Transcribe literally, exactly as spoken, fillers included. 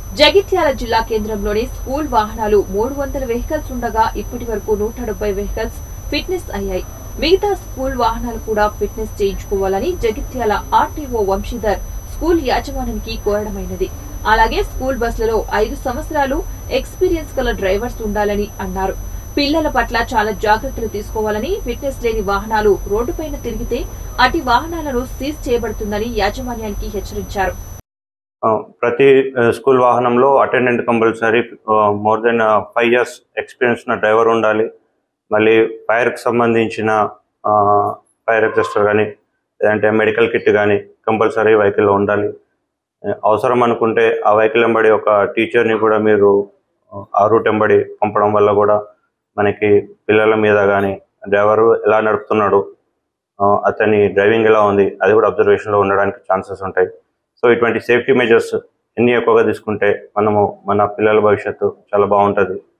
జగిత్యాల జిల్లా కేంద్రంలోని స్కూల్ వాహనాలు మూడు వందల వెహికల్స్ ఉండగా ఇప్పటి వరకు నూట డెబ్బై వెహికల్స్ ఫిట్నెస్ అయ్యాయి. మిగతా స్కూల్ వాహనాలు కూడా ఫిట్నెస్ చేయించుకోవాలని జగిత్యాల ఆర్టీఓ వంశీధర్ స్కూల్ యాజమాన్యానికి కోరడమైనది. అలాగే స్కూల్ బస్సులలో ఐదు సంవత్సరాలు ఎక్స్పీరియన్స్ గల డ్రైవర్స్ ఉండాలని అన్నారు. పిల్లల పట్ల చాలా జాగ్రత్తలు తీసుకోవాలని, ఫిట్నెస్ లేని వాహనాలు రోడ్డుపైన తిరిగితే అటు వాహనాలను సీజ్ చేయబడుతుందని యాజమాన్యానికి హెచ్చరించారు. ప్రతి స్కూల్ వాహనంలో attendant compulsory more than five years experience ఉన్న డ్రైవర్ ఉండాలి. మళ్ళీ ఫైర్కి సంబంధించిన ఫైర్ ఎగ్జాస్టర్ కానీ లేదంటే మెడికల్ కిట్ కానీ కంపల్సరీ వెహికల్లో ఉండాలి. అవసరం అనుకుంటే ఆ వెహికల్ వెంబడి ఒక టీచర్ని కూడా మీరు ఆ రూట్ వెంబడి పంపడం వల్ల కూడా మనకి పిల్లల మీద కానీ డ్రైవరు ఎలా నడుపుతున్నాడు, అతని డ్రైవింగ్ ఎలా ఉంది, అది కూడా అబ్జర్వేషన్లో ఉండడానికి ఛాన్సెస్ ఉంటాయి. సో ఇటువంటి సేఫ్టీ మెజర్స్ ఎన్ని ఎక్కువగా తీసుకుంటే మనము మన పిల్లల భవిష్యత్తు చాలా బాగుంటుంది.